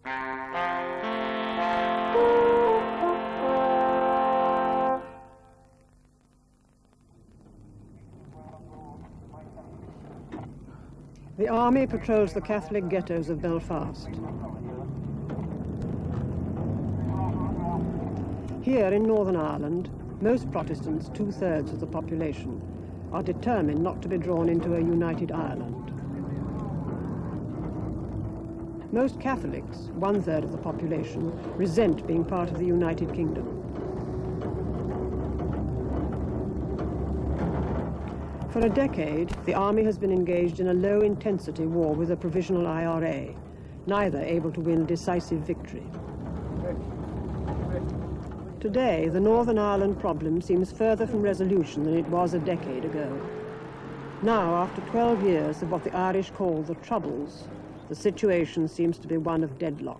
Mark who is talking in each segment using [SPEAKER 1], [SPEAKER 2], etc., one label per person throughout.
[SPEAKER 1] The army patrols the Catholic ghettos of Belfast. Here in Northern Ireland, most Protestants, 2/3 of the population, are determined not to be drawn into a united Ireland. Most Catholics, 1/3 of the population, resent being part of the United Kingdom. For a decade, the army has been engaged in a low-intensity war with a provisional IRA, neither able to win decisive victory. Today, the Northern Ireland problem seems further from resolution than it was a decade ago. Now, after 12 years of what the Irish call the Troubles, the situation seems to be one of deadlock.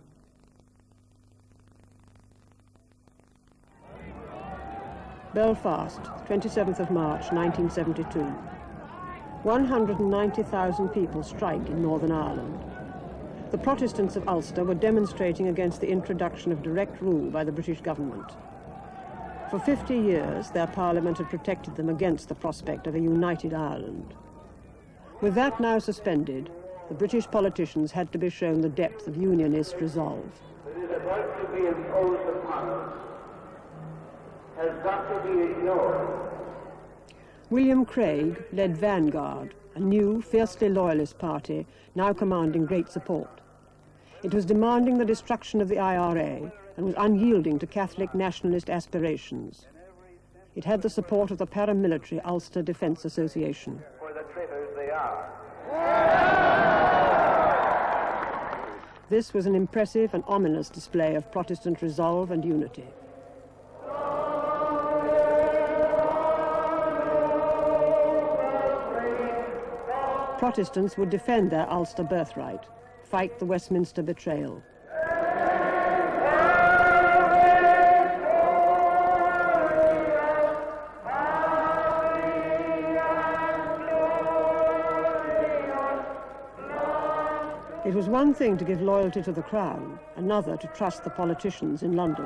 [SPEAKER 1] Belfast, 27th of March, 1972. 190,000 people strike in Northern Ireland. The Protestants of Ulster were demonstrating against the introduction of direct rule by the British government. For 50 years, their parliament had protected them against the prospect of a united Ireland. With that now suspended, the British politicians had to be shown the depth of unionist resolve.
[SPEAKER 2] It is about to be imposed upon us has got to be ignored.
[SPEAKER 1] William Craig led Vanguard, a new, fiercely loyalist party now commanding great support. It was demanding the destruction of the IRA and was unyielding to Catholic nationalist aspirations. It had the support of the paramilitary Ulster Defence Association.
[SPEAKER 2] For the traitors they are.
[SPEAKER 1] This was an impressive and ominous display of Protestant resolve and unity. Protestants would defend their Ulster birthright, fight the Westminster betrayal. It was one thing to give loyalty to the Crown, another to trust the politicians in London.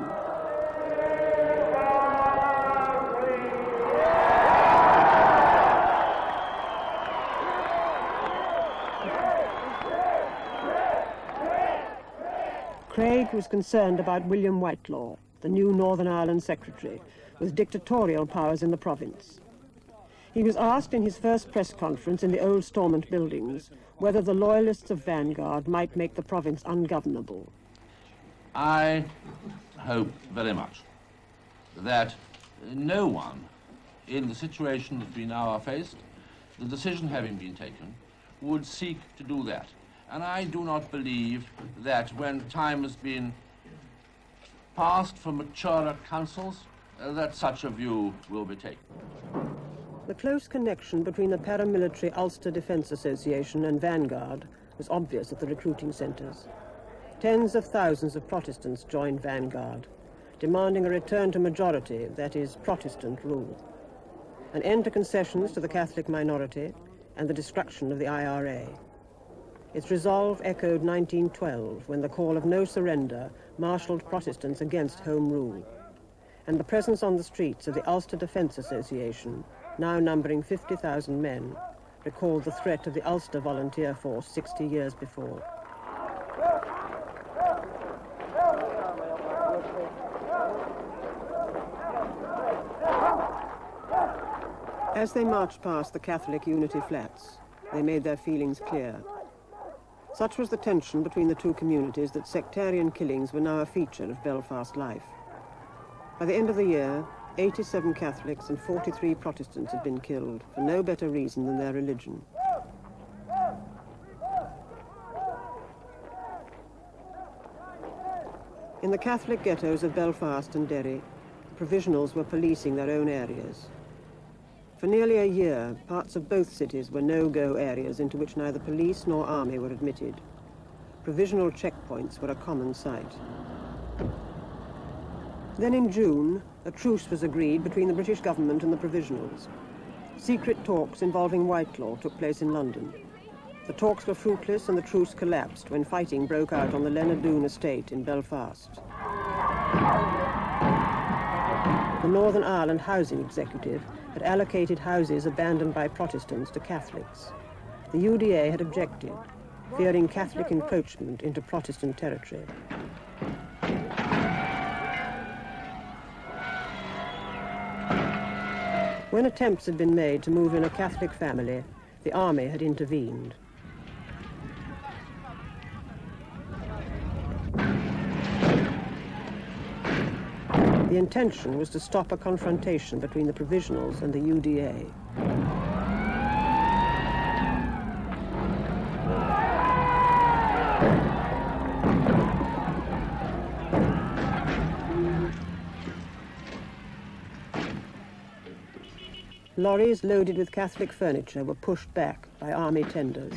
[SPEAKER 1] Craig was concerned about William Whitelaw, the new Northern Ireland Secretary, with dictatorial powers in the province. He was asked in his first press conference in the old Stormont buildings whether the loyalists of Vanguard might make the province ungovernable.
[SPEAKER 3] I hope very much that no one in the situation that we now are faced, the decision having been taken, would seek to do that. And I do not believe that when time has been passed for maturer councils, that such a view will be taken.
[SPEAKER 1] The close connection between the paramilitary Ulster Defence Association and Vanguard was obvious at the recruiting centres. Tens of thousands of Protestants joined Vanguard, demanding a return to majority, that is, Protestant rule, an end to concessions to the Catholic minority, and the destruction of the IRA. Its resolve echoed 1912, when the call of no surrender marshalled Protestants against Home Rule, and the presence on the streets of the Ulster Defence Association, now numbering 50,000 men, recalled the threat of the Ulster Volunteer Force 60 years before. As they marched past the Catholic Unity Flats, they made their feelings clear. Such was the tension between the two communities that sectarian killings were now a feature of Belfast life. By the end of the year, 87 Catholics and 43 Protestants had been killed for no better reason than their religion. In the Catholic ghettos of Belfast and Derry, provisionals were policing their own areas. For nearly a year, parts of both cities were no-go areas into which neither police nor army were admitted. Provisional checkpoints were a common sight. Then in June, a truce was agreed between the British government and the provisionals. Secret talks involving Whitelaw took place in London. The talks were fruitless and the truce collapsed when fighting broke out on the Lenadoon estate in Belfast. The Northern Ireland Housing Executive had allocated houses abandoned by Protestants to Catholics. The UDA had objected, fearing Catholic encroachment into Protestant territory. When attempts had been made to move in a Catholic family, the army had intervened. The intention was to stop a confrontation between the Provisionals and the UDA. Lorries loaded with Catholic furniture were pushed back by army tenders.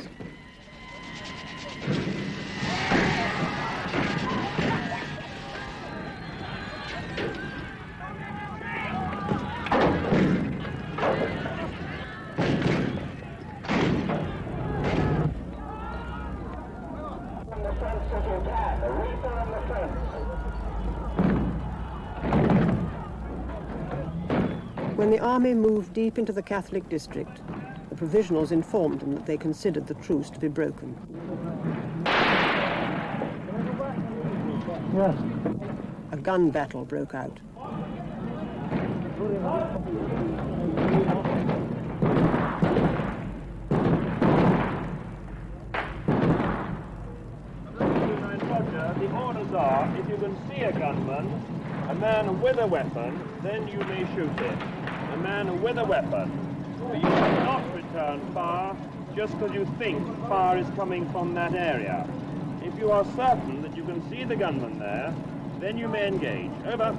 [SPEAKER 1] When the army moved deep into the Catholic district, the Provisionals informed them that they considered the truce to be broken. Yes. A gun battle broke out.
[SPEAKER 4] The orders are, if you can see a gunman, a man with a weapon, then you may shoot him. A man with a weapon. But you cannot return fire just because you think fire is coming from that area. If you are certain that you can see the gunman there, then you may engage. Over.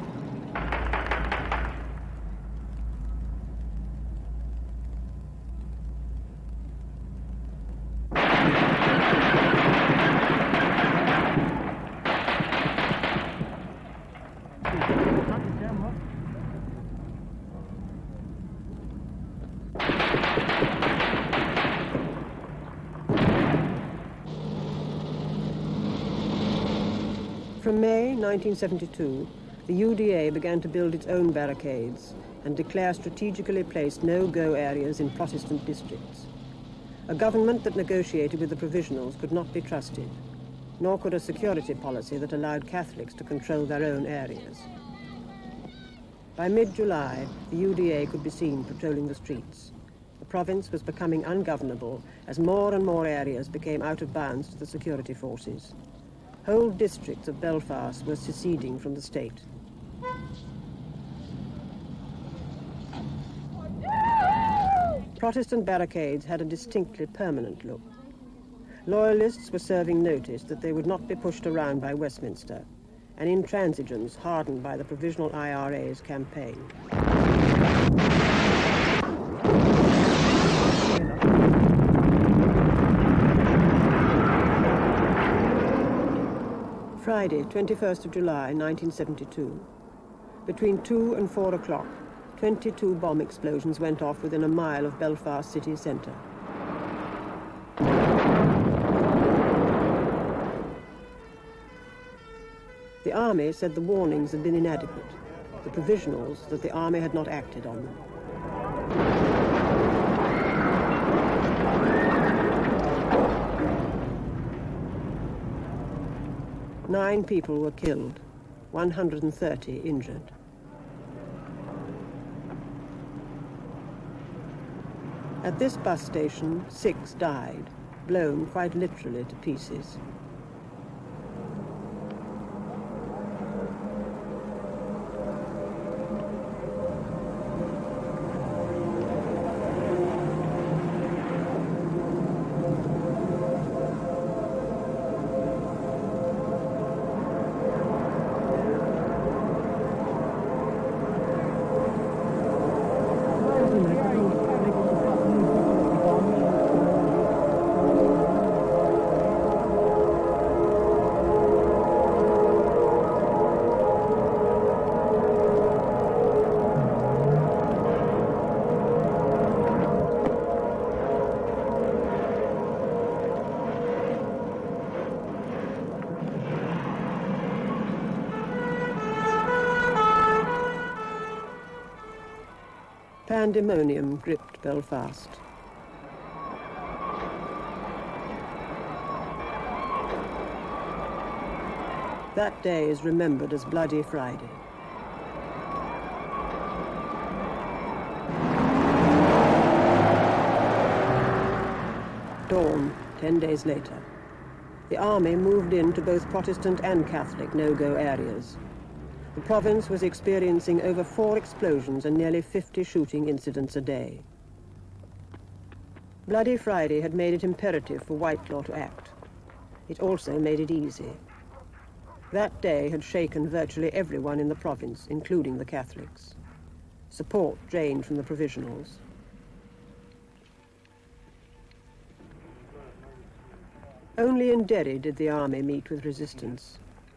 [SPEAKER 1] From May 1972, the UDA began to build its own barricades and declare strategically placed no-go areas in Protestant districts. A government that negotiated with the Provisionals could not be trusted, nor could a security policy that allowed Catholics to control their own areas. By mid-July, the UDA could be seen patrolling the streets. The province was becoming ungovernable as more and more areas became out of bounds to the security forces. Whole districts of Belfast were seceding from the state. Protestant barricades had a distinctly permanent look. Loyalists were serving notice that they would not be pushed around by Westminster, and intransigents hardened by the Provisional IRA's campaign. Friday, 21st of July, 1972. Between 2 and 4 o'clock, 22 bomb explosions went off within a mile of Belfast city centre. The army said the warnings had been inadequate. The Provisionals that the army had not acted on them. Nine people were killed, 130 injured. At this bus station, 6 died, blown quite literally to pieces. Pandemonium gripped Belfast. That day is remembered as Bloody Friday. Dawn, 10 days later. The army moved into both Protestant and Catholic no-go areas. The province was experiencing over 4 explosions and nearly 50 shooting incidents a day. Bloody Friday had made it imperative for Whitelaw to act. It also made it easy. That day had shaken virtually everyone in the province, including the Catholics. Support drained from the provisionals. Only in Derry did the army meet with resistance.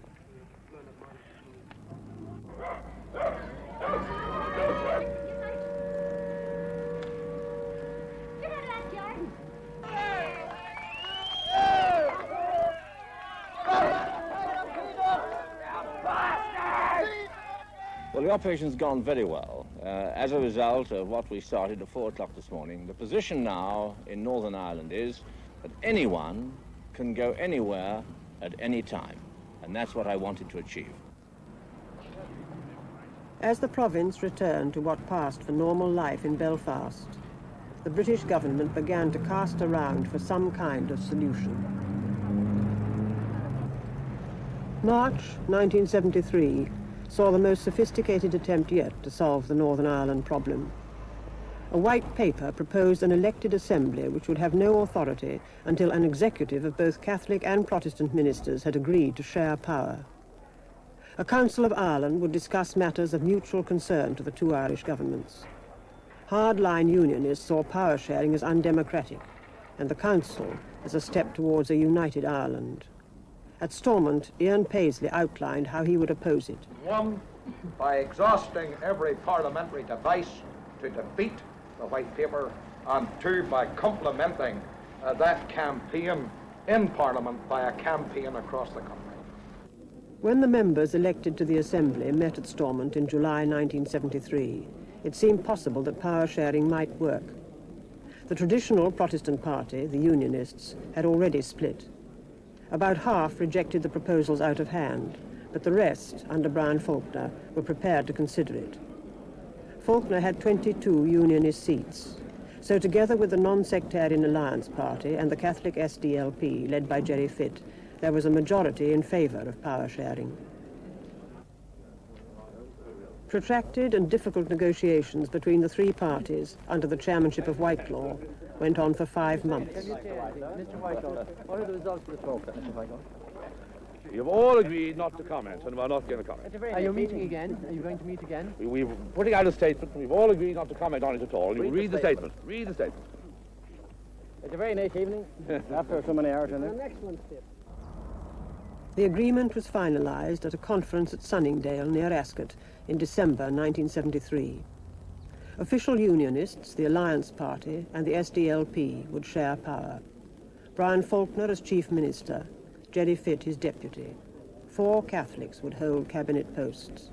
[SPEAKER 5] Well, the operation's gone very well. As a result of what we started at 4 o'clock this morning, the position now in Northern Ireland is that anyone can go anywhere at any time, and that's what I wanted to achieve.
[SPEAKER 1] As the province returned to what passed for normal life in Belfast, the British government began to cast around for some kind of solution. March 1973 saw the most sophisticated attempt yet to solve the Northern Ireland problem. A white paper proposed an elected assembly which would have no authority until an executive of both Catholic and Protestant ministers had agreed to share power. A Council of Ireland would discuss matters of mutual concern to the two Irish governments. Hardline unionists saw power sharing as undemocratic, and the Council as a step towards a united Ireland. At Stormont, Ian Paisley outlined how he would oppose it.
[SPEAKER 6] 1, by exhausting every parliamentary device to defeat the White Paper, and 2, by complementing that campaign in Parliament by a campaign across the country.
[SPEAKER 1] When the members elected to the Assembly met at Stormont in July 1973, it seemed possible that power sharing might work. The traditional Protestant party, the Unionists, had already split. About half rejected the proposals out of hand, but the rest, under Brian Faulkner, were prepared to consider it. Faulkner had 22 Unionist seats, so together with the non-sectarian Alliance Party and the Catholic SDLP, led by Gerry Fitt, there was a majority in favour of power sharing. Protracted and difficult negotiations between the three parties under the chairmanship of Whitelaw went on for 5 months.
[SPEAKER 7] Mr. Whitelaw, what are the results of the talk, Mr. Whitelaw?
[SPEAKER 8] You've all agreed not to comment, and we're not going to comment.
[SPEAKER 7] Are you meeting again? Are you going to meet again?
[SPEAKER 8] We're putting out a statement, and we've all agreed not to comment on it at all. You read the statement. Read the statement.
[SPEAKER 7] It's a very nice evening, after so many hours in it.
[SPEAKER 1] The agreement was finalised at a conference at Sunningdale near Ascot in December 1973. Official Unionists, the Alliance Party and the SDLP would share power. Brian Faulkner as Chief Minister, Gerry Fitt his deputy. 4 Catholics would hold cabinet posts.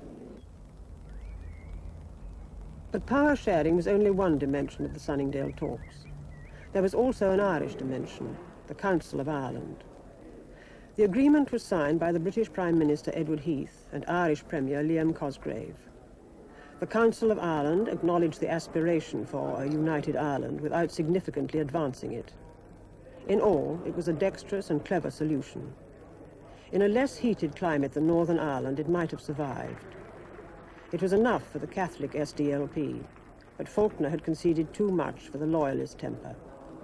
[SPEAKER 1] But power sharing was only one dimension of the Sunningdale talks. There was also an Irish dimension, the Council of Ireland. The agreement was signed by the British Prime Minister Edward Heath and Irish Premier Liam Cosgrave. The Council of Ireland acknowledged the aspiration for a united Ireland without significantly advancing it. In all, it was a dexterous and clever solution. In a less heated climate than Northern Ireland, it might have survived. It was enough for the Catholic SDLP, but Faulkner had conceded too much for the loyalist temper.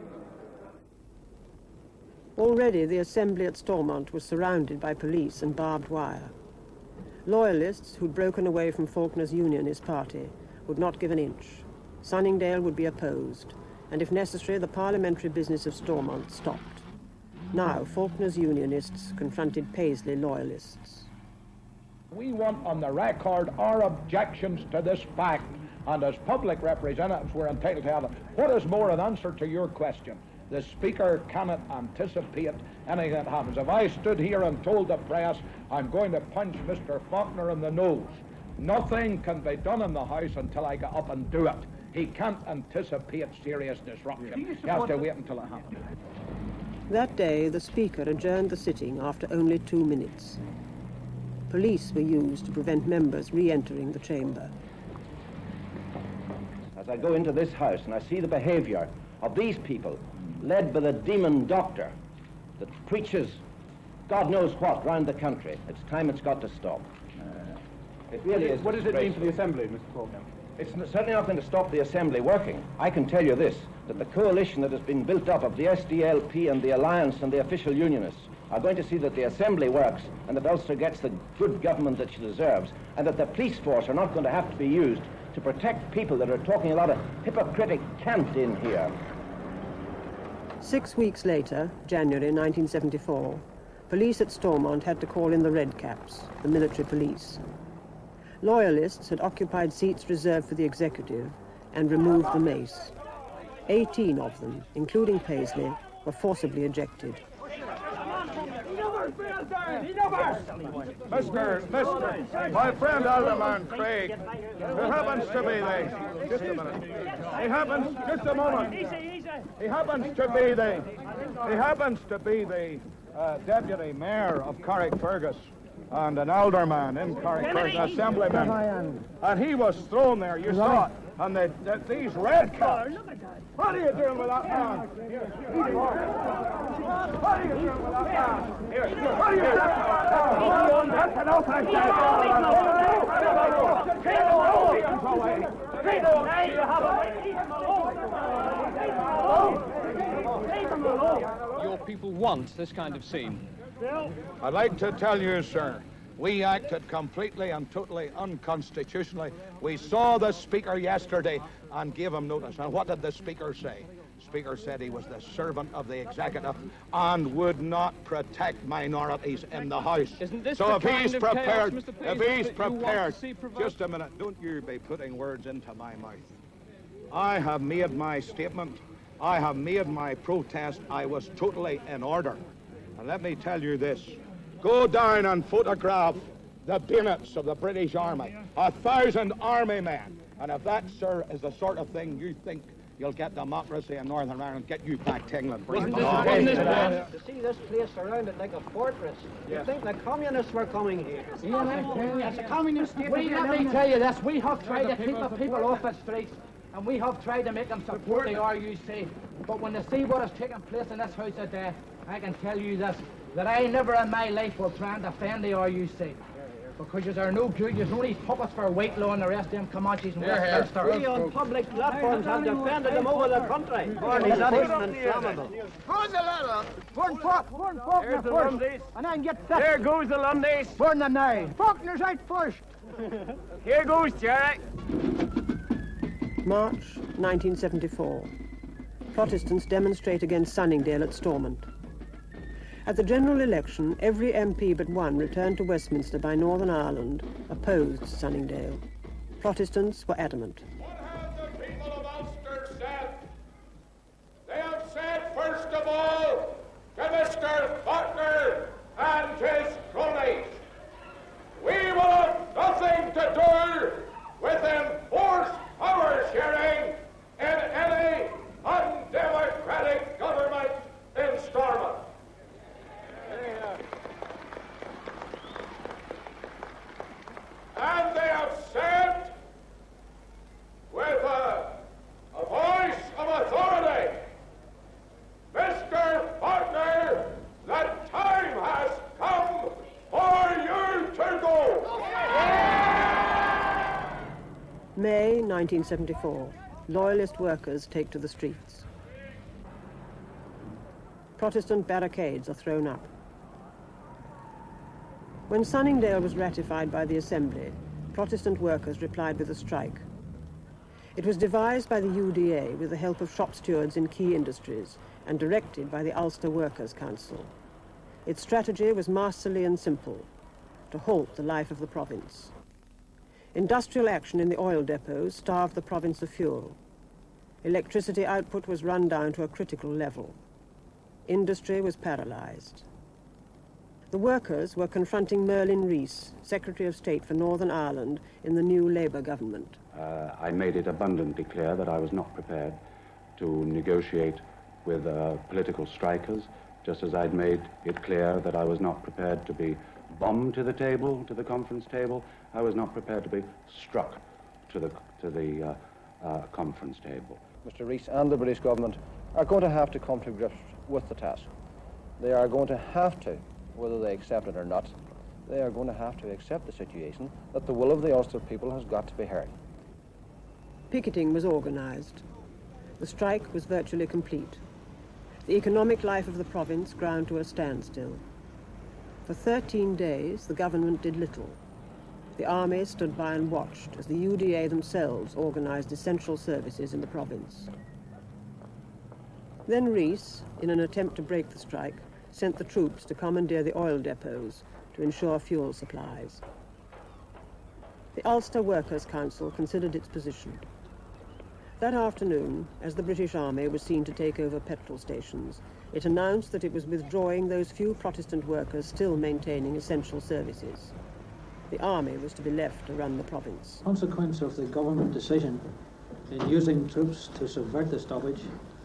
[SPEAKER 1] Already the assembly at Stormont was surrounded by police and barbed wire. Loyalists who'd broken away from Faulkner's Unionist party would not give an inch. Sunningdale would be opposed, and if necessary, the parliamentary business of Stormont stopped. Now, Faulkner's Unionists confronted Paisley Loyalists.
[SPEAKER 9] We want on the record our objections to this fact, and as public representatives we're entitled to have it. What is more, an answer to your question? The Speaker cannot anticipate anything that happens. If I stood here and told the press I'm going to punch Mr. Faulkner in the nose, nothing can be done in the House until I get up and do it. He can't anticipate serious disruption. He has to wait until it happens.
[SPEAKER 1] That day, the Speaker adjourned the sitting after only 2 minutes. Police were used to prevent members re-entering the chamber.
[SPEAKER 10] As I go into this house and I see the behavior of these people, led by the demon doctor that preaches God knows what round the country, it's time it's got to stop. It really is.
[SPEAKER 7] What does it mean for the Assembly, Mr. Faulkner?
[SPEAKER 10] It's certainly not going to stop the Assembly working. I can tell you this, that the coalition that has been built up of the SDLP and the Alliance and the official unionists are going to see that the Assembly works and that Ulster gets the good government that she deserves, and that the police force are not going to have to be used to protect people that are talking a lot of hypocritic cant in here.
[SPEAKER 1] 6 weeks later, January 1974, police at Stormont had to call in the Redcaps, the military police. Loyalists had occupied seats reserved for the executive and removed the mace. 18 of them, including Paisley, were forcibly ejected.
[SPEAKER 6] Mister, my friend Alderman Craig, who happens to be the, just a minute, he happens, just a moment, he happens to be the deputy mayor of Carrickfergus and an alderman in Carrickfergus, assemblyman, and he was thrown there, you saw it, and these Redcaps. What are you doing with that man? What are you doing with that man? What are you doing with that man? That's enough, I said.
[SPEAKER 11] Your people want this kind of scene.
[SPEAKER 6] I'd like to tell you, sir, we acted completely and totally unconstitutionally. We saw the Speaker yesterday and gave him notice. And what did the Speaker say? The Speaker said he was the servant of the executive and would not protect minorities in the House.
[SPEAKER 11] Isn't this
[SPEAKER 6] so
[SPEAKER 11] the
[SPEAKER 6] if he's prepared,
[SPEAKER 11] Pace,
[SPEAKER 6] just a minute, don't you be putting words into my mouth. I have made my statement. I have made my protest. I was totally in order. And let me tell you this. Go down and photograph the bayonets of the British Army. 1,000 army men. And if that, sir, is the sort of thing you think you'll get democracy in Northern Ireland, get you back to England.
[SPEAKER 7] To see this place surrounded like a fortress, you think the communists were coming here.
[SPEAKER 12] It's a communist state. Let me tell you this, we have tried to keep the people off the streets, and we have tried to make them support the RUC. But when they see what has taken place in this house today, I can tell you this, that I never in my life will try and defend the RUC. Because you are no good, you're only puppets for Whitelaw and the rest of them Comanches and Westminster.
[SPEAKER 7] We on public platforms have defended them over the country. Barney's inflammable.
[SPEAKER 12] Who's the letter? There's the Lundies. And then get that.
[SPEAKER 4] There goes the Lundies.
[SPEAKER 12] Burn them now. Faulkner's out first.
[SPEAKER 4] Here goes Jerry.
[SPEAKER 1] March 1974. Protestants demonstrate against Sunningdale at Stormont. At the general election, every MP but one returned to Westminster by Northern Ireland opposed Sunningdale. Protestants were adamant.
[SPEAKER 2] What have the people of Ulster said? They have said, first of all, to Mr. Faulkner and his cronies, we will have nothing to do with enforced power sharing in any undemocratic government in Stormont. And they have said, with a voice of authority, Mr. Faulkner, the time has come for you to go.
[SPEAKER 1] May 1974. Loyalist workers take to the streets. Protestant barricades are thrown up. When Sunningdale was ratified by the Assembly, Protestant workers replied with a strike. It was devised by the UDA with the help of shop stewards in key industries and directed by the Ulster Workers' Council. Its strategy was masterly and simple, to halt the life of the province. Industrial action in the oil depots starved the province of fuel. Electricity output was run down to a critical level. Industry was paralyzed. The workers were confronting Merlin Rees, Secretary of State for Northern Ireland in the new Labour government.
[SPEAKER 13] I made it abundantly clear that I was not prepared to negotiate with political strikers, just as I'd made it clear that I was not prepared to be bombed to the table, to the conference table. I was not prepared to be struck to the conference table.
[SPEAKER 10] Mr. Rees and the British government are going to have to come to grips with the task. They are going to have to, whether they accept it or not, they are going to have to accept the situation that the will of the Ulster people has got to be heard.
[SPEAKER 1] Picketing was organised. The strike was virtually complete. The economic life of the province ground to a standstill. For 13 days, the government did little. The army stood by and watched as the UDA themselves organised essential services in the province. Then Rees, in an attempt to break the strike, sent the troops to commandeer the oil depots to ensure fuel supplies. The Ulster Workers' Council considered its position. That afternoon, as the British Army was seen to take over petrol stations, it announced that it was withdrawing those few Protestant workers still maintaining essential services. The army was to be left to run the province.
[SPEAKER 14] Consequence of the government decision in using troops to subvert the stoppage,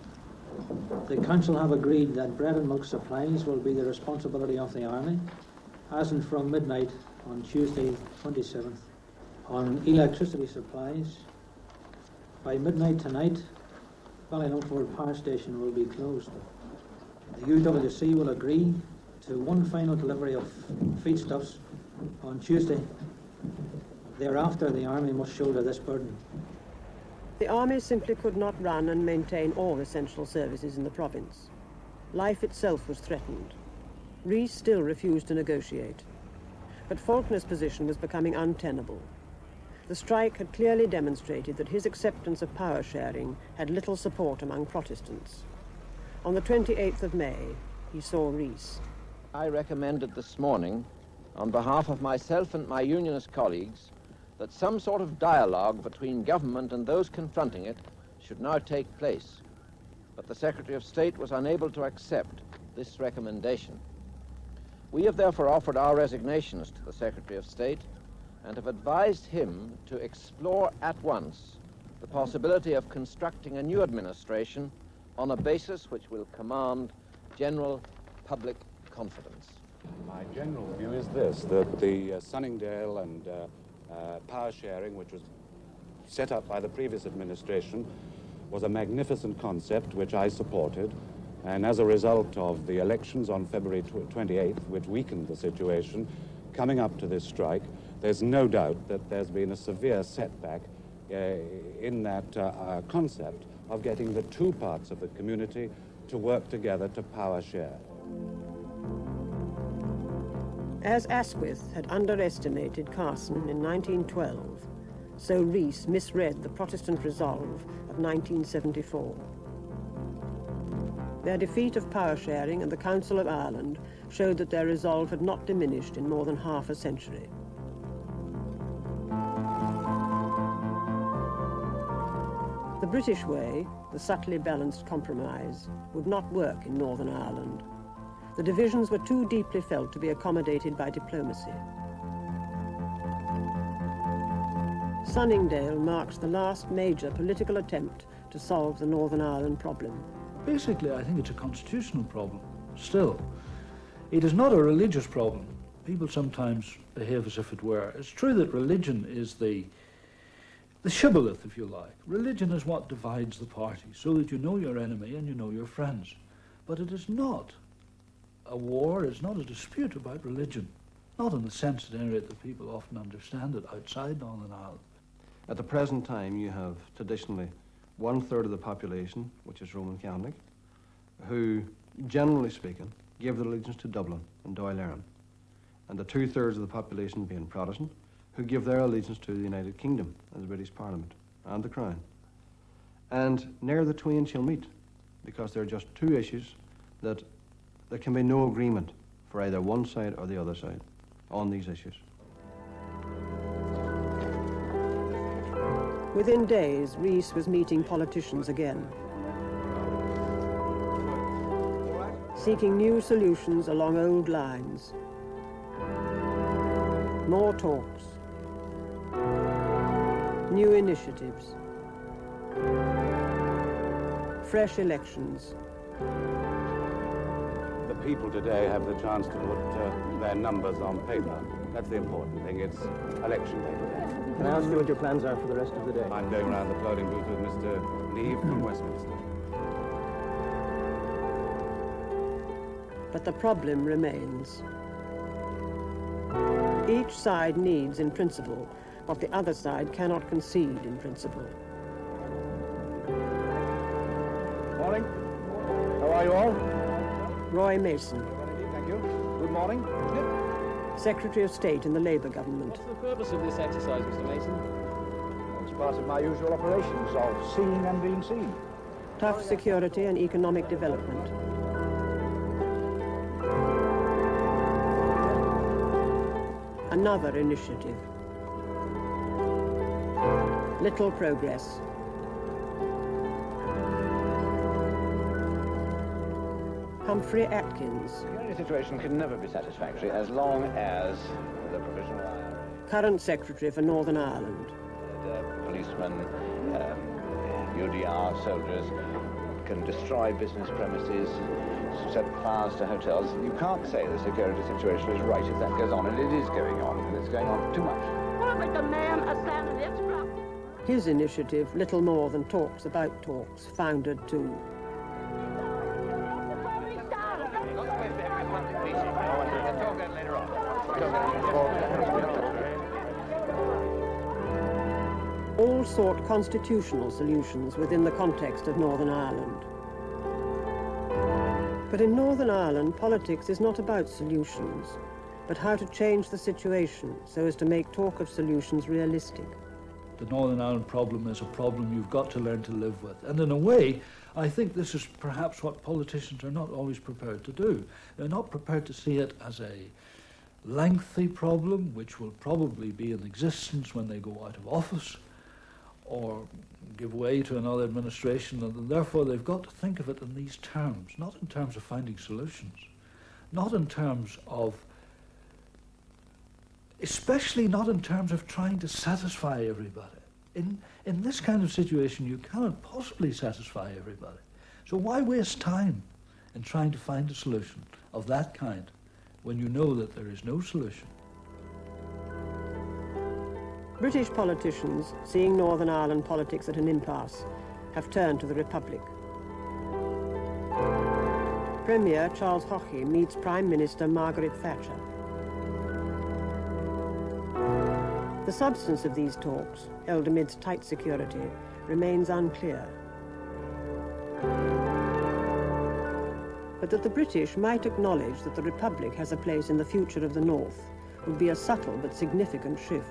[SPEAKER 14] the council have agreed that bread and milk supplies will be the responsibility of the army, as and from midnight on Tuesday 27th. On electricity supplies, by midnight tonight, Ballylunford Power Station will be closed. The UWC will agree to one final delivery of feedstuffs on Tuesday. Thereafter, the army must shoulder this burden.
[SPEAKER 1] The army simply could not run and maintain all essential services in the province. Life itself was threatened. Rees still refused to negotiate. But Faulkner's position was becoming untenable. The strike had clearly demonstrated that his acceptance of power sharing had little support among Protestants. On the 28th of May, he saw Rees.
[SPEAKER 5] I recommended this morning, on behalf of myself and my unionist colleagues, that some sort of dialogue between government and those confronting it should now take place. But the Secretary of State was unable to accept this recommendation. We have therefore offered our resignations to the Secretary of State and have advised him to explore at once the possibility of constructing a new administration on a basis which will command general public confidence.
[SPEAKER 13] My general view is this, that the Sunningdale and power sharing, which was set up by the previous administration, was a magnificent concept which I supported, and as a result of the elections on February 28th, which weakened the situation, coming up to this strike, there's no doubt that there's been a severe setback in that concept of getting the two parts of the community to work together to power share.
[SPEAKER 1] As Asquith had underestimated Carson in 1912, so Rees misread the Protestant resolve of 1974. Their defeat of power sharing and the Council of Ireland showed that their resolve had not diminished in more than half a century. The British way, the subtly balanced compromise, would not work in Northern Ireland. The divisions were too deeply felt to be accommodated by diplomacy. Sunningdale marks the last major political attempt to solve the Northern Ireland problem.
[SPEAKER 15] Basically, I think it's a constitutional problem, still. It is not a religious problem. People sometimes behave as if it were. It's true that religion is the shibboleth, if you like. Religion is what divides the party, so that you know your enemy and you know your friends. But it is not a war, it's not a dispute about religion. Not in the sense, at any rate, that people often understand it outside Northern Ireland.
[SPEAKER 10] At the present time, you have traditionally 1/3 of the population, which is Roman Catholic, who, generally speaking, give their allegiance to Dublin and Dáil Éireann, and the 2/3 of the population being Protestant, who give their allegiance to the United Kingdom and the British Parliament and the Crown. And ne'er the twain shall meet, because there are just two issues that there can be no agreement for either one side or the other side on these issues.
[SPEAKER 1] Within days, Rees was meeting politicians again. seeking new solutions along old lines. More talks. New initiatives. Fresh elections.
[SPEAKER 13] The people today have the chance to put their numbers on paper. That's the important thing. It's election day today.
[SPEAKER 10] Can I ask you what your plans are for the rest of the day?
[SPEAKER 13] I'm going around the polling booth with Mr. Neve from Westminster.
[SPEAKER 1] But the problem remains. Each side needs, in principle, what the other side cannot concede in principle.
[SPEAKER 10] Morning. How are you all?
[SPEAKER 1] Roy Mason.
[SPEAKER 10] Thank you. Good morning.
[SPEAKER 1] Secretary of State in the Labour government.
[SPEAKER 11] What's the purpose of this exercise, Mr. Mason?
[SPEAKER 9] It's part of my usual operations of seeing and being seen.
[SPEAKER 1] Tough security and economic development. Another initiative. Little progress. Humphrey Atkins.
[SPEAKER 10] The only situation can never be satisfactory as long as the provisional
[SPEAKER 1] Current Secretary for Northern Ireland.
[SPEAKER 10] Policemen, UDR soldiers can destroy business premises, set fires to hotels. You can't say the security situation is right if that goes on, and it is going on, and it's going on too much.
[SPEAKER 16] What about the man ascending this block?
[SPEAKER 1] His initiative, little more than talks about talks, founded to all sought constitutional solutions within the context of Northern Ireland. But in Northern Ireland, politics is not about solutions, but how to change the situation so as to make talk of solutions realistic.
[SPEAKER 15] The Northern Ireland problem is a problem you've got to learn to live with. And in a way, I think this is perhaps what politicians are not always prepared to do. They're not prepared to see it as a lengthy problem, which will probably be in existence when they go out of office or give way to another administration, and therefore they've got to think of it in these terms, not in terms of finding solutions, not in terms of, especially not in terms of trying to satisfy everybody. In this kind of situation, you cannot possibly satisfy everybody. So why waste time in trying to find a solution of that kind when you know that there is no solution?
[SPEAKER 1] British politicians, seeing Northern Ireland politics at an impasse, have turned to the Republic. Premier Charles Haughey meets Prime Minister Margaret Thatcher. The substance of these talks, held amidst tight security, remains unclear. But that the British might acknowledge that the Republic has a place in the future of the North would be a subtle but significant shift.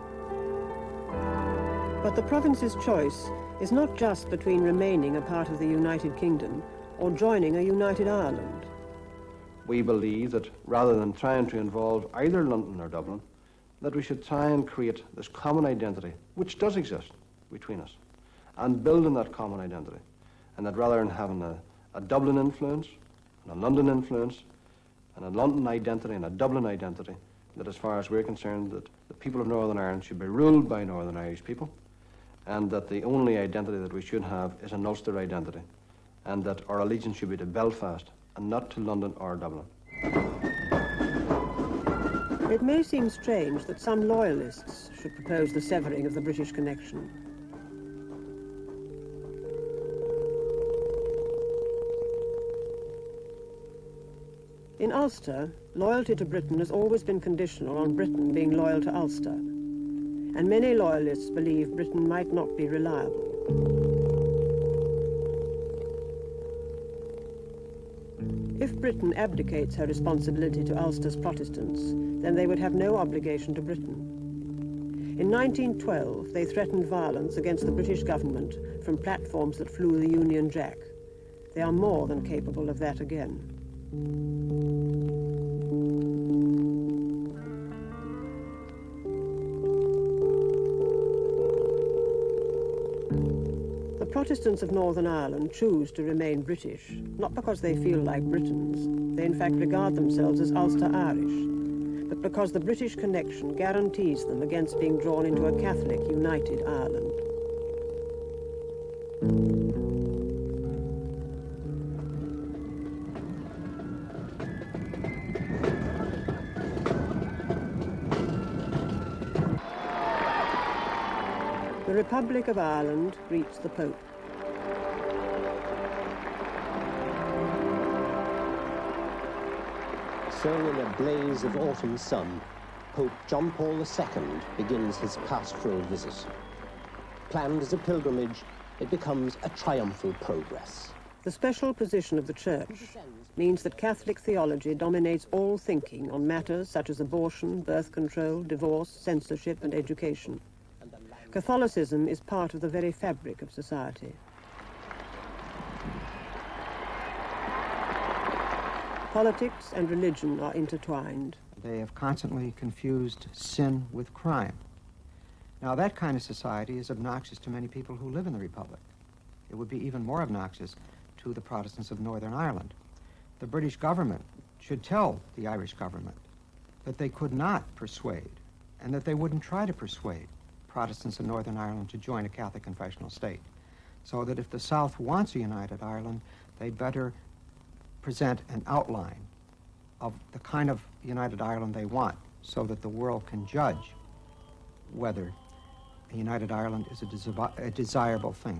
[SPEAKER 1] But the province's choice is not just between remaining a part of the United Kingdom or joining a united Ireland.
[SPEAKER 17] We believe that rather than trying to involve either London or Dublin, that we should try and create this common identity, which does exist between us, and build on that common identity. And that rather than having a Dublin influence, and a London influence, and a London identity and a Dublin identity, that as far as we're concerned, that the people of Northern Ireland should be ruled by Northern Irish people, and that the only identity that we should have is an Ulster identity, and that our allegiance should be to Belfast and not to London or Dublin.
[SPEAKER 1] It may seem strange that some loyalists should propose the severing of the British connection. In Ulster, loyalty to Britain has always been conditional on Britain being loyal to Ulster, and many loyalists believe Britain might not be reliable. If Britain abdicates her responsibility to Ulster's Protestants, then they would have no obligation to Britain. In 1912, they threatened violence against the British government from platforms that flew the Union Jack. They are more than capable of that again. The Protestants of Northern Ireland choose to remain British, not because they feel like Britons. They in fact regard themselves as Ulster Irish, but because the British connection guarantees them against being drawn into a Catholic united Ireland. The Republic of Ireland greets the Pope.
[SPEAKER 18] So in a blaze of autumn sun, Pope John Paul II begins his pastoral visit. Planned as a pilgrimage, it becomes a triumphal progress.
[SPEAKER 1] The special position of the Church means that Catholic theology dominates all thinking on matters such as abortion, birth control, divorce, censorship, and education. Catholicism is part of the very fabric of society. Politics and religion are intertwined.
[SPEAKER 19] They have constantly confused sin with crime. Now, that kind of society is obnoxious to many people who live in the Republic. It would be even more obnoxious to the Protestants of Northern Ireland. The British government should tell the Irish government that they could not persuade, and that they wouldn't try to persuade, Protestants in Northern Ireland to join a Catholic confessional state. So that if the South wants a united Ireland, they'd better present an outline of the kind of united Ireland they want, so that the world can judge whether a united Ireland is a desirable thing.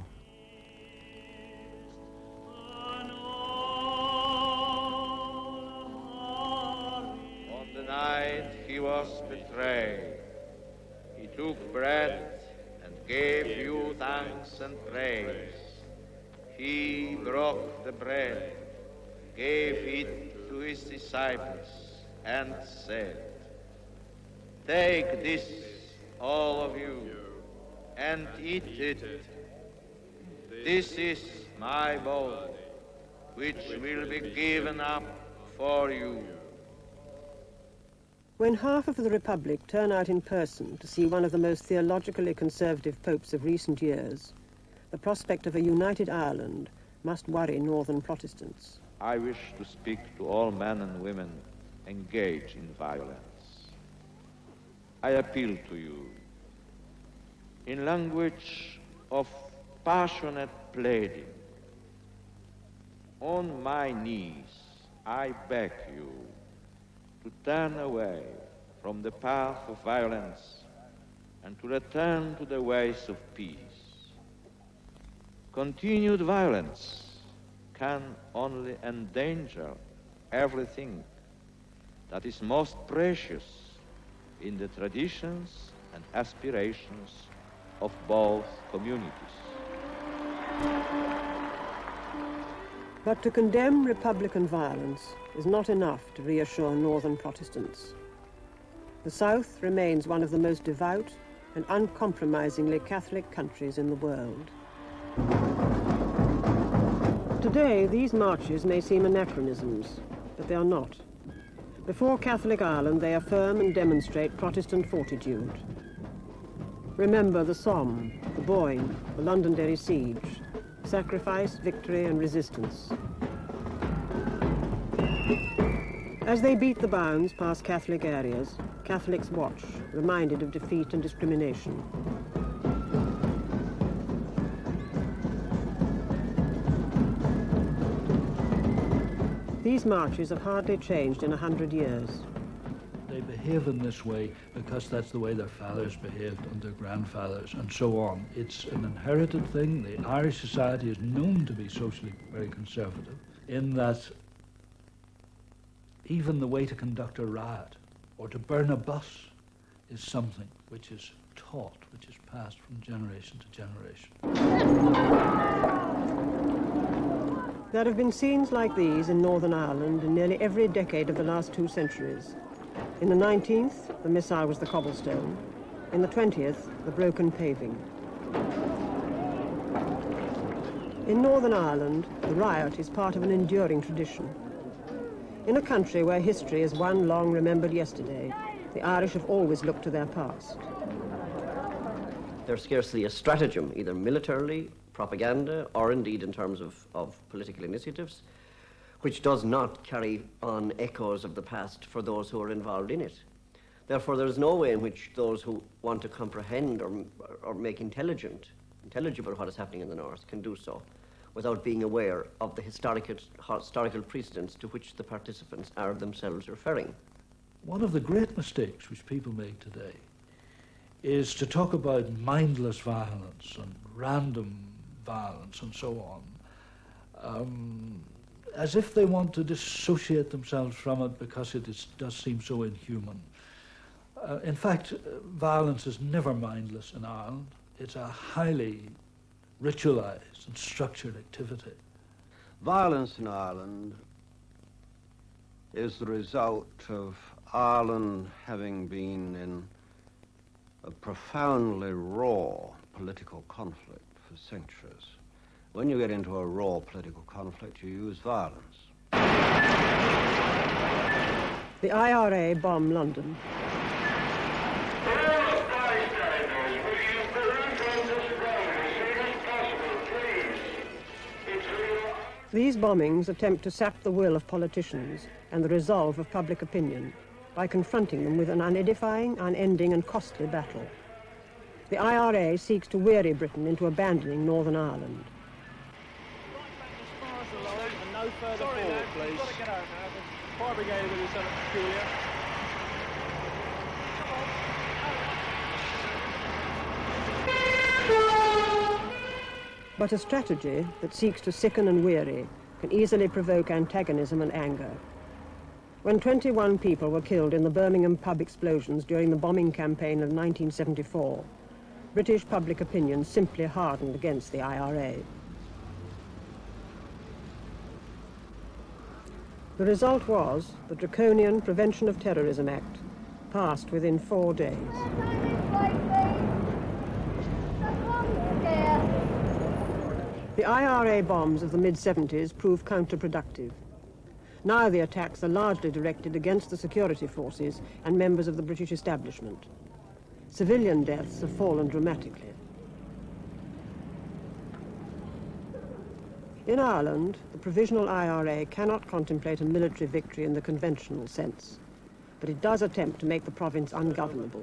[SPEAKER 5] On the night he was betrayed, he took bread and gave you thanks and praise. He broke the bread, gave it to his disciples, and said, "Take this, all of you, and eat it. This is my body, which will be given up for you."
[SPEAKER 1] When half of the Republic turn out in person to see one of the most theologically conservative popes of recent years, the prospect of a united Ireland must worry Northern Protestants.
[SPEAKER 5] I wish to speak to all men and women engaged in violence. I appeal to you in language of passionate pleading. On my knees, I beg you to turn away from the path of violence and to return to the ways of peace. Continued violence can only endanger everything that is most precious in the traditions and aspirations of both communities.
[SPEAKER 1] But to condemn Republican violence is not enough to reassure Northern Protestants. The South remains one of the most devout and uncompromisingly Catholic countries in the world. Today, these marches may seem anachronisms, but they are not. Before Catholic Ireland, they affirm and demonstrate Protestant fortitude. Remember the Somme, the Boyne, the Londonderry siege, sacrifice, victory, and resistance. As they beat the bounds past Catholic areas, Catholics watch, reminded of defeat and discrimination. These marches have hardly changed in 100 years.
[SPEAKER 15] They behave in this way because that's the way their fathers behaved and their grandfathers and so on. It's an inherited thing. The Irish society is known to be socially very conservative in that even the way to conduct a riot or to burn a bus is something which is taught, which is passed from generation to generation.
[SPEAKER 1] There have been scenes like these in Northern Ireland in nearly every decade of the last 2 centuries. In the 19th, the missile was the cobblestone. In the 20th, the broken paving. In Northern Ireland, the riot is part of an enduring tradition. In a country where history is one long remembered yesterday, the Irish have always looked to their past.
[SPEAKER 20] There's scarcely a stratagem, either militarily propaganda or indeed in terms of political initiatives, which does not carry on echoes of the past for those who are involved in it. Therefore, there is no way in which those who want to comprehend or make intelligible what is happening in the North can do so without being aware of the historical precedents to which the participants are themselves referring.
[SPEAKER 15] One of the great mistakes which people make today is to talk about mindless violence and random violence and so on, as if they want to dissociate themselves from it because it does seem so inhuman. In fact, violence is never mindless in Ireland. It's a highly ritualized and structured activity.
[SPEAKER 17] Violence in Ireland is the result of Ireland having been in a profoundly raw political conflict for centuries. When you get into a raw political conflict, you use violence.
[SPEAKER 1] The IRA bomb London. These bombings attempt to sap the will of politicians and the resolve of public opinion by confronting them with an unedifying, unending and costly battle. The IRA seeks to weary Britain into abandoning Northern Ireland.
[SPEAKER 4] No further forward, please. You've got to get out now. The fire brigade will do something peculiar.
[SPEAKER 1] But a strategy that seeks to sicken and weary can easily provoke antagonism and anger. When 21 people were killed in the Birmingham pub explosions during the bombing campaign of 1974, British public opinion simply hardened against the IRA. The result was the draconian Prevention of Terrorism Act, passed within 4 days. The IRA bombs of the mid-70s proved counterproductive. Now the attacks are largely directed against the security forces and members of the British establishment. Civilian deaths have fallen dramatically. In Ireland, the Provisional IRA cannot contemplate a military victory in the conventional sense, but it does attempt to make the province ungovernable.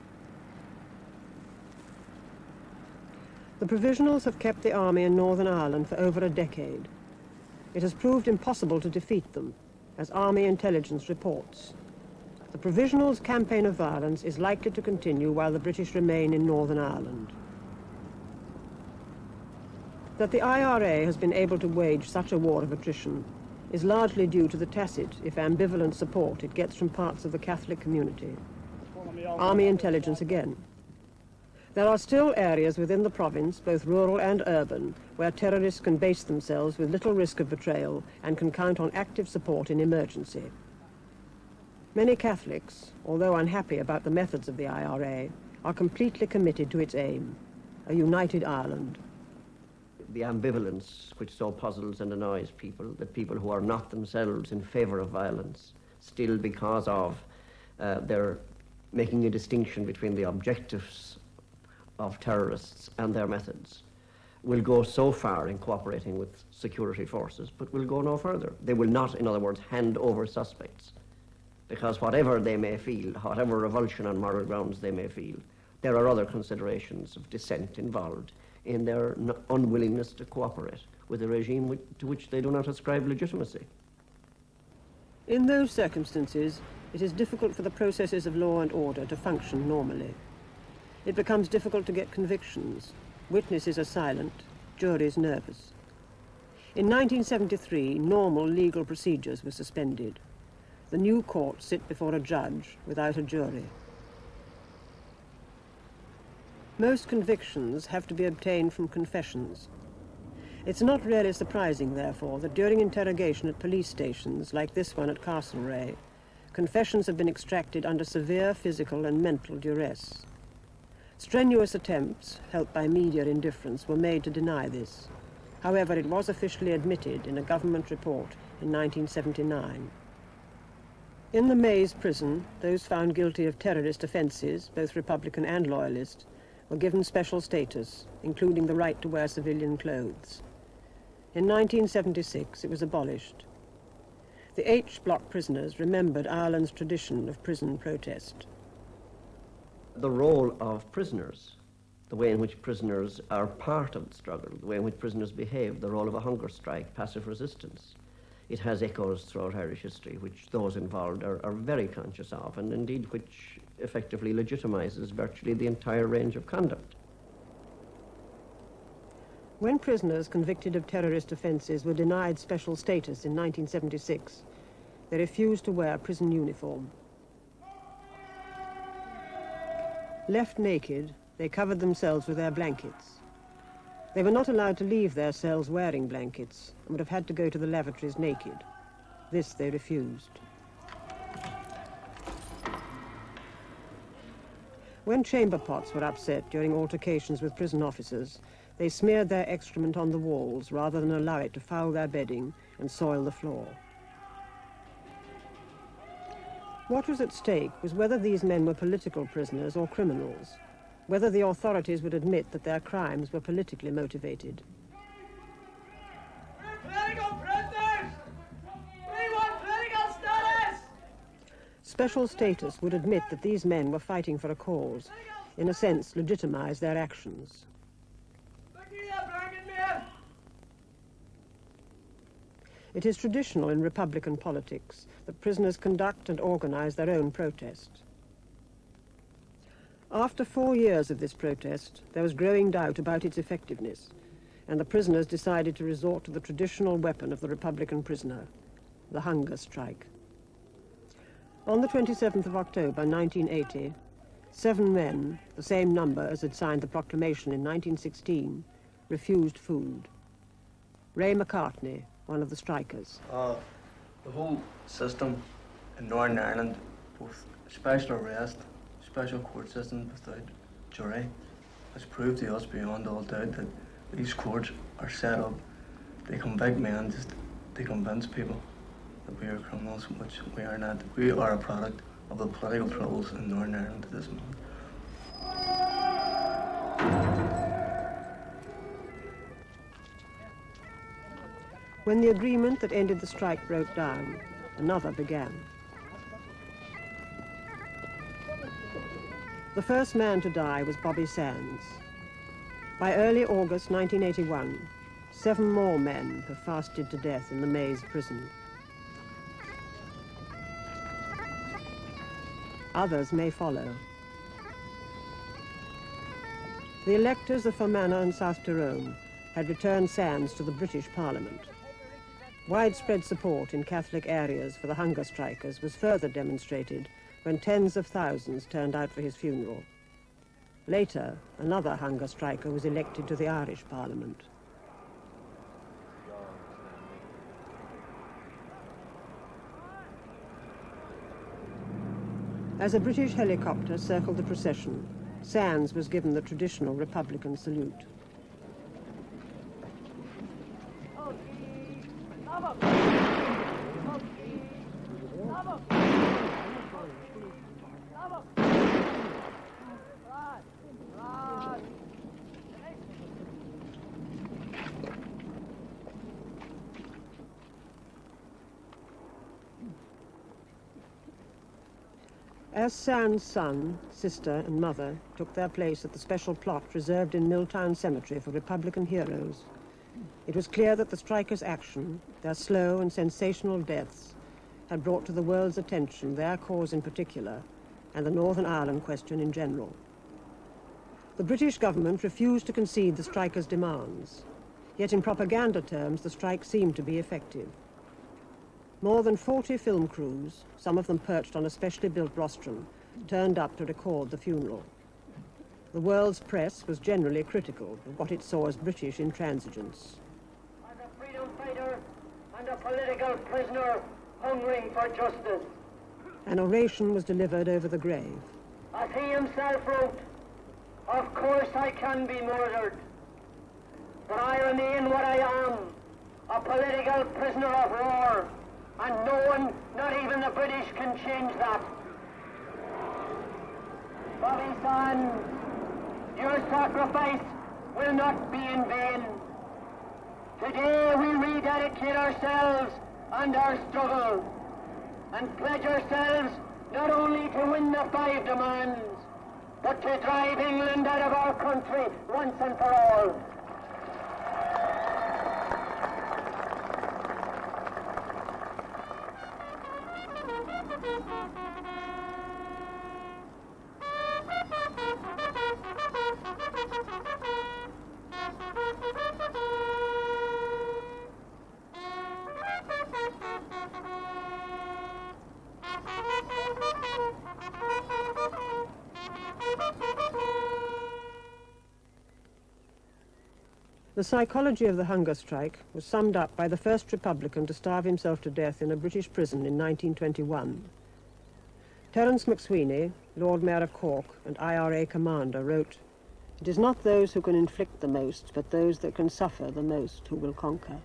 [SPEAKER 1] The Provisionals have kept the army in Northern Ireland for over a decade. It has proved impossible to defeat them, as Army intelligence reports. The Provisionals' campaign of violence is likely to continue while the British remain in Northern Ireland. That the IRA has been able to wage such a war of attrition is largely due to the tacit, if ambivalent, support it gets from parts of the Catholic community. Army intelligence again. There are still areas within the province, both rural and urban, where terrorists can base themselves with little risk of betrayal and can count on active support in emergency. Many Catholics, although unhappy about the methods of the IRA, are completely committed to its aim, a united Ireland.
[SPEAKER 20] The ambivalence which so puzzles and annoys people, that people who are not themselves in favour of violence, still because of their making a distinction between the objectives of terrorists and their methods, will go so far in cooperating with security forces, but will go no further. They will not, in other words, hand over suspects, because whatever they may feel, whatever revulsion on moral grounds they may feel, there are other considerations of dissent involved in their unwillingness to cooperate with a regime to which they do not ascribe legitimacy.
[SPEAKER 1] In those circumstances, it is difficult for the processes of law and order to function normally. It becomes difficult to get convictions. Witnesses are silent, juries nervous. In 1973, normal legal procedures were suspended. The new courts sit before a judge without a jury. Most convictions have to be obtained from confessions. It's not really surprising, therefore, that during interrogation at police stations, like this one at Castlereagh, confessions have been extracted under severe physical and mental duress. Strenuous attempts, helped by media indifference, were made to deny this. However, it was officially admitted in a government report in 1979. In the Maze prison, those found guilty of terrorist offences, both Republican and Loyalist, were given special status, including the right to wear civilian clothes. In 1976, it was abolished. The H Block prisoners remembered Ireland's tradition of prison protest.
[SPEAKER 20] The role of prisoners, the way in which prisoners are part of the struggle, the way in which prisoners behave, the role of a hunger strike, passive resistance. It has echoes throughout Irish history, which those involved are very conscious of, and indeed which effectively legitimizes virtually the entire range of conduct.
[SPEAKER 1] When prisoners convicted of terrorist offences were denied special status in 1976, they refused to wear prison uniform. Left naked, they covered themselves with their blankets. They were not allowed to leave their cells wearing blankets and would have had to go to the lavatories naked. This they refused. When chamber pots were upset during altercations with prison officers, they smeared their excrement on the walls rather than allow it to foul their bedding and soil the floor. What was at stake was whether these men were political prisoners or criminals, whether the authorities would admit that their crimes were politically motivated.
[SPEAKER 21] We're political prisoners! We want political status!
[SPEAKER 1] Special status would admit that these men were fighting for a cause, in a sense legitimize their actions. It is traditional in Republican politics that prisoners conduct and organize their own protest. After 4 years of this protest, there was growing doubt about its effectiveness, and the prisoners decided to resort to the traditional weapon of the Republican prisoner, the hunger strike. On the 27th of October 1980, 7 men, the same number as had signed the proclamation in 1916, refused food. Ray McCartney, one of the strikers.
[SPEAKER 22] The whole system in Northern Ireland, both special arrest, special court system without jury, has proved to us beyond all doubt that these courts are set up, they convict men just to convince people that we are criminals, which we are not. We are a product of the political troubles in Northern Ireland at this moment.
[SPEAKER 1] When the agreement that ended the strike broke down, another began. The first man to die was Bobby Sands. By early August 1981, 7 more men have fasted to death in the Maze prison. Others may follow. The electors of Fermanagh and South Tyrone had returned Sands to the British Parliament. Widespread support in Catholic areas for the hunger strikers was further demonstrated when tens of thousands turned out for his funeral. Later, another hunger striker was elected to the Irish Parliament. As a British helicopter circled the procession, Sands was given the traditional Republican salute. As Sands' son, sister and mother took their place at the special plot reserved in Milltown Cemetery for Republican heroes, it was clear that the strikers' action, their slow and sensational deaths, had brought to the world's attention their cause in particular and the Northern Ireland question in general. The British government refused to concede the strikers' demands, yet in propaganda terms the strike seemed to be effective. More than 40 film crews, some of them perched on a specially built rostrum, turned up to record the funeral. The world's press was generally critical of what it saw as British intransigence.
[SPEAKER 21] As a freedom fighter and a political prisoner hungering for justice.
[SPEAKER 1] An oration was delivered over the grave.
[SPEAKER 21] As he himself wrote, of course I can be murdered, but I remain what I am, a political prisoner of war. And no one, not even the British, can change that. Bobby Sands, your sacrifice will not be in vain. Today we rededicate ourselves and our struggle, and pledge ourselves not only to win the 5 demands, but to drive England out of our country once and for all.
[SPEAKER 1] The psychology of the hunger strike was summed up by the first Republican to starve himself to death in a British prison in 1921. Terence McSweeney, Lord Mayor of Cork and IRA commander, wrote, "It is not those who can inflict the most, but those that can suffer the most who will conquer."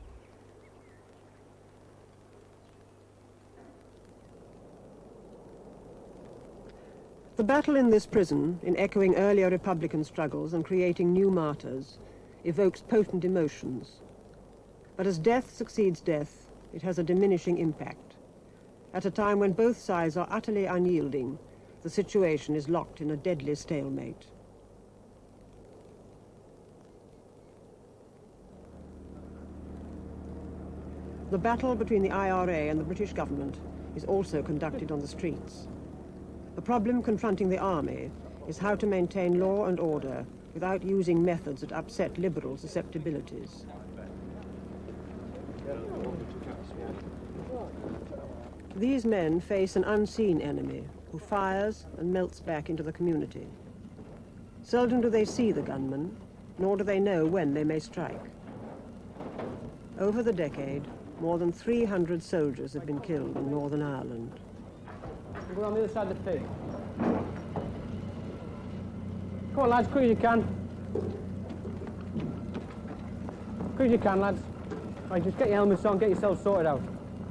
[SPEAKER 1] The battle in this prison, in echoing earlier Republican struggles and creating new martyrs, evokes potent emotions. But as death succeeds death, it has a diminishing impact. At a time when both sides are utterly unyielding, the situation is locked in a deadly stalemate. The battle between the IRA and the British government is also conducted on the streets. The problem confronting the army is how to maintain law and order without using methods that upset liberal susceptibilities. These men face an unseen enemy who fires and melts back into the community. Seldom do they see the gunmen, nor do they know when they may strike. Over the decade, more than 300 soldiers have been killed in Northern Ireland.
[SPEAKER 11] Go on the other side of the pig. Come on, lads, quick as you can. Quick as you can, lads. Right, just get your helmets on, get yourselves sorted out.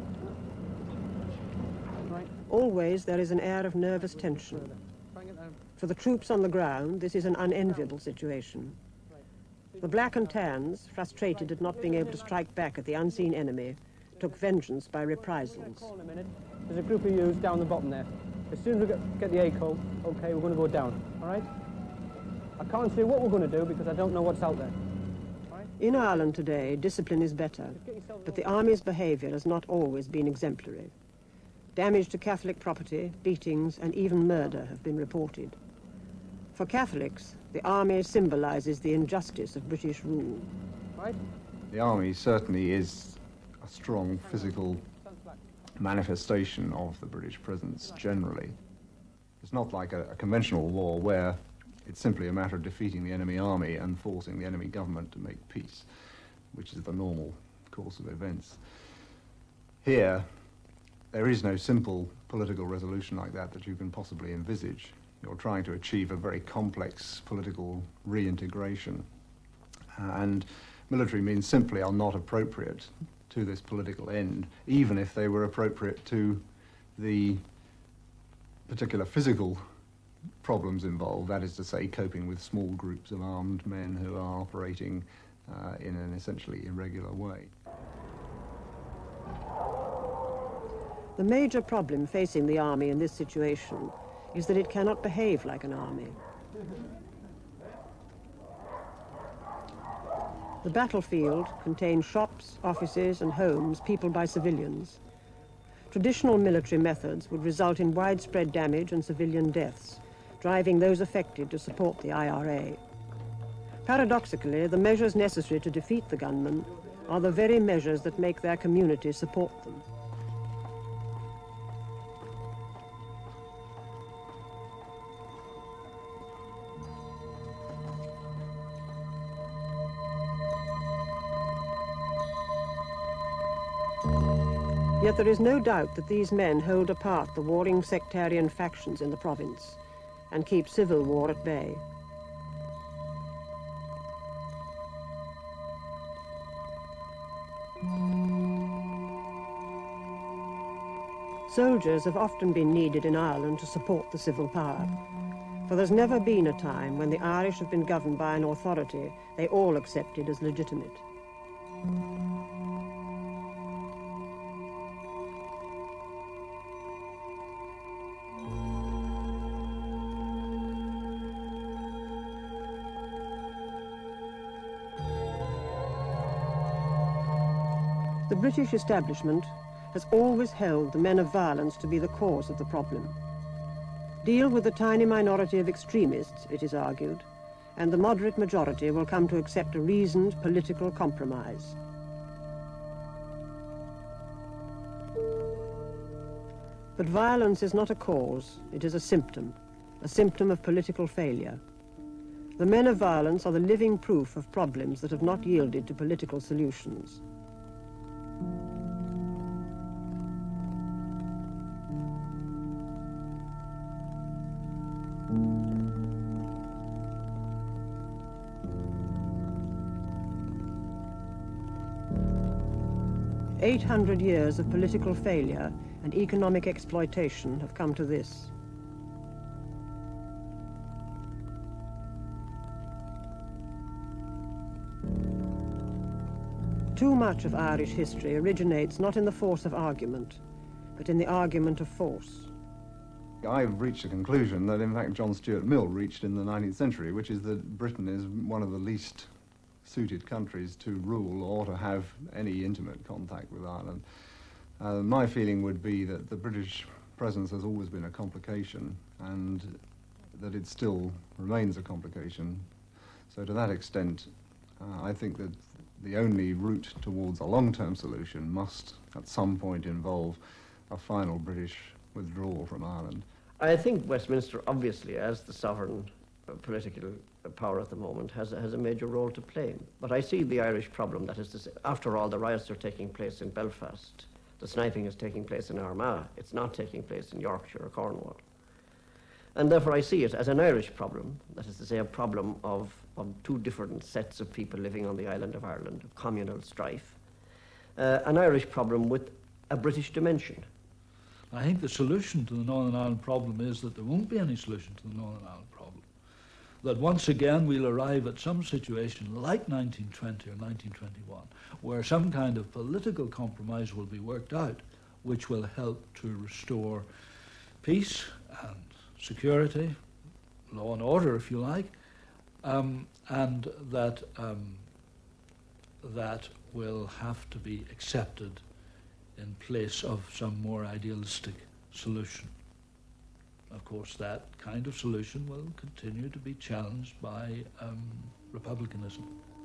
[SPEAKER 11] Right.
[SPEAKER 1] Always there is an air of nervous tension. For the troops on the ground, this is an unenviable situation. The Black and Tans, frustrated at not being able to strike back at the unseen enemy, took vengeance by reprisals.
[SPEAKER 11] There's a group of yous down the bottom there. As soon as we get the ACO, okay, we're going to go down, all right? I can't say what we're going to do because I don't know what's out there.
[SPEAKER 1] In Ireland today, discipline is better, but the army's behaviour has not always been exemplary. Damage to Catholic property, beatings, and even murder have been reported. For Catholics, the army symbolises the injustice of British rule.
[SPEAKER 3] The army certainly is a strong physical manifestation of the British presence generally. It's not like a conventional war where it's simply a matter of defeating the enemy army and forcing the enemy government to make peace, which is the normal course of events. Here, there is no simple political resolution like that you can possibly envisage. You're trying to achieve a very complex political reintegration, and military means simply are not appropriate to this political end, even if they were appropriate to the particular physical problems involved, that is to say, coping with small groups of armed men who are operating in an essentially irregular way.
[SPEAKER 1] The major problem facing the army in this situation is that it cannot behave like an army. The battlefield contains shops, offices, and homes peopled by civilians. Traditional military methods would result in widespread damage and civilian deaths, driving those affected to support the IRA. Paradoxically, the measures necessary to defeat the gunmen are the very measures that make their community support them. Yet there is no doubt that these men hold apart the warring sectarian factions in the province and keep civil war at bay. Soldiers have often been needed in Ireland to support the civil power. For there's never been a time when the Irish have been governed by an authority they all accepted as legitimate. The British establishment has always held the men of violence to be the cause of the problem. Deal with the tiny minority of extremists, it is argued, and the moderate majority will come to accept a reasoned political compromise. But violence is not a cause, it is a symptom of political failure. The men of violence are the living proof of problems that have not yielded to political solutions. "800 years of political failure and economic exploitation have come to this. Too much of Irish history originates not in the force of argument, but in the argument of force.
[SPEAKER 3] I've reached a conclusion that, in fact, John Stuart Mill reached in the 19th century, which is that Britain is one of the least suited countries to rule or to have any intimate contact with Ireland. My feeling would be that the British presence has always been a complication and that it still remains a complication. So to that extent, I think that the only route towards a long-term solution must at some point involve a final British withdrawal from Ireland.
[SPEAKER 20] I think Westminster, obviously, as the sovereign political power at the moment, has a major role to play. But I see the Irish problem, that is to say, after all, the riots are taking place in Belfast. The sniping is taking place in Armagh. It's not taking place in Yorkshire or Cornwall. And therefore I see it as an Irish problem, that is to say, a problem of two different sets of people living on the island of Ireland, of communal strife. An Irish problem with a British dimension.
[SPEAKER 15] I think the solution to the Northern Ireland problem is that there won't be any solution to the Northern Ireland problem. That once again we'll arrive at some situation like 1920 or 1921, where some kind of political compromise will be worked out, which will help to restore peace and security, law and order, if you like, and that that will have to be accepted in place of some more idealistic solution. Of course, that kind of solution will continue to be challenged by republicanism.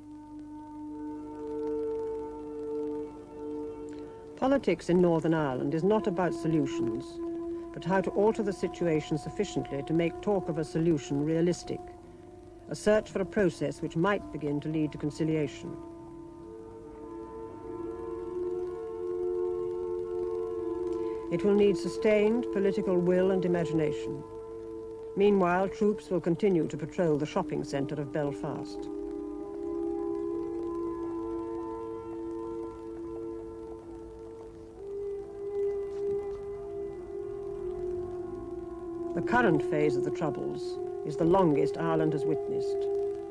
[SPEAKER 1] Politics in Northern Ireland is not about solutions, but how to alter the situation sufficiently to make talk of a solution realistic, a search for a process which might begin to lead to conciliation. It will need sustained political will and imagination. Meanwhile, troops will continue to patrol the shopping centre of Belfast. The current phase of the Troubles is the longest Ireland has witnessed.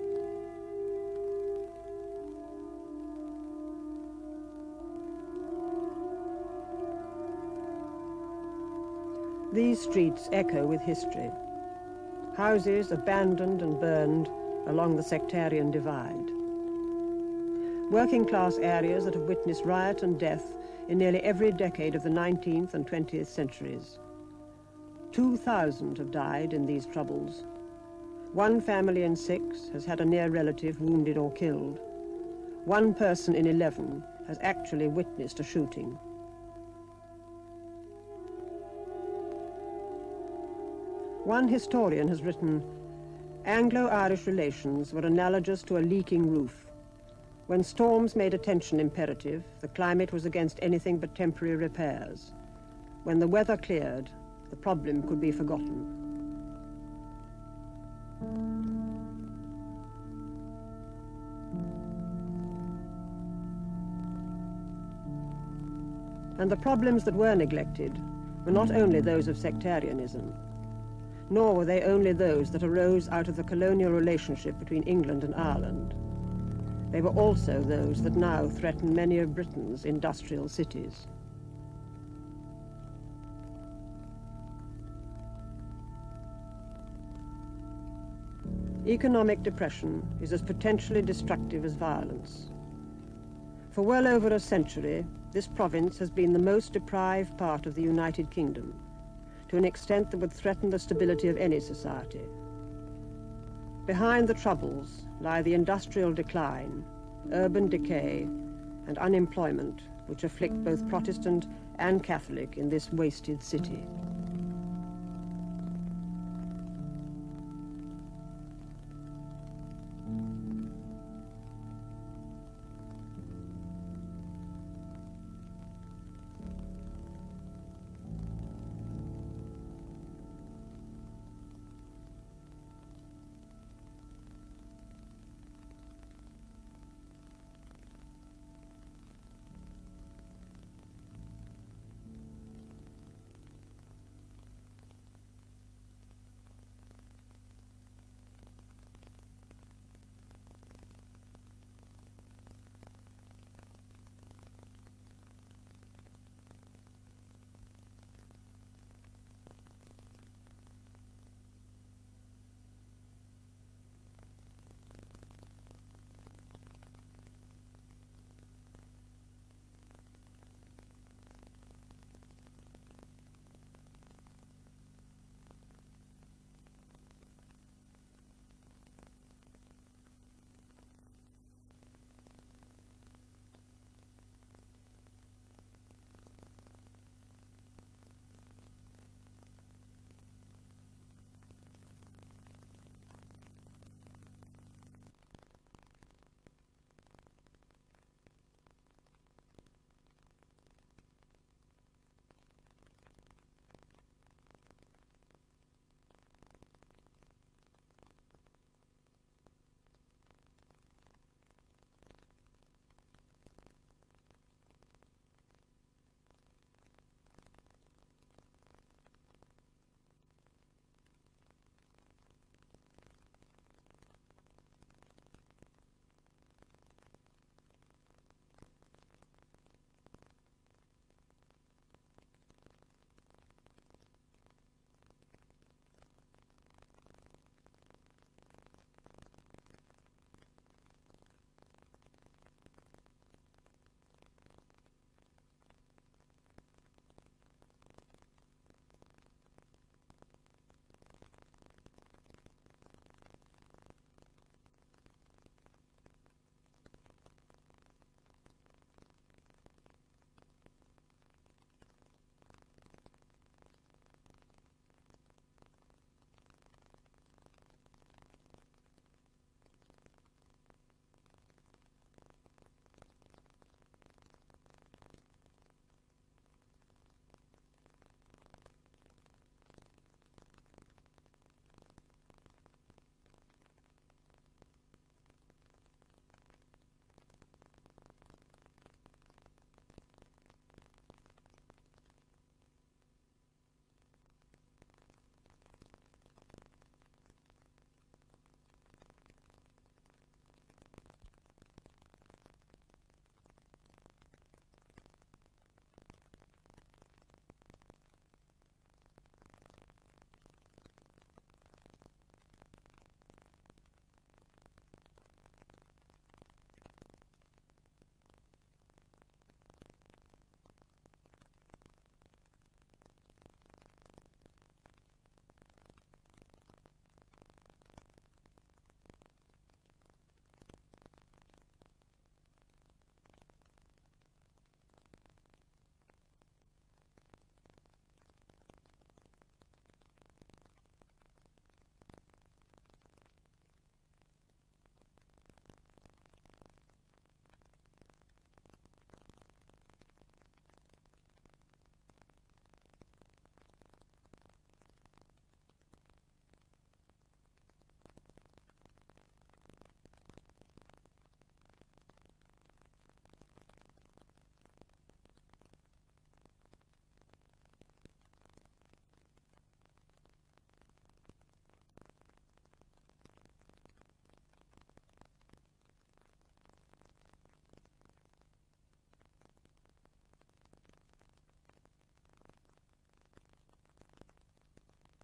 [SPEAKER 1] These streets echo with history. Houses abandoned and burned along the sectarian divide. Working class areas that have witnessed riot and death in nearly every decade of the 19th and 20th centuries. 2,000 have died in these troubles. One family in 6 has had a near relative wounded or killed. One person in 11 has actually witnessed a shooting. One historian has written, Anglo-Irish relations were analogous to a leaking roof. When storms made attention imperative, the climate was against anything but temporary repairs. When the weather cleared, the problem could be forgotten. And the problems that were neglected were not only those of sectarianism. Nor were they only those that arose out of the colonial relationship between England and Ireland. They were also those that now threaten many of Britain's industrial cities. Economic depression is as potentially destructive as violence. For well over a century, this province has been the most deprived part of the United Kingdom, to an extent that would threaten the stability of any society. Behind the troubles lie the industrial decline, urban decay, and unemployment which afflict both Protestant and Catholic in this wasted city.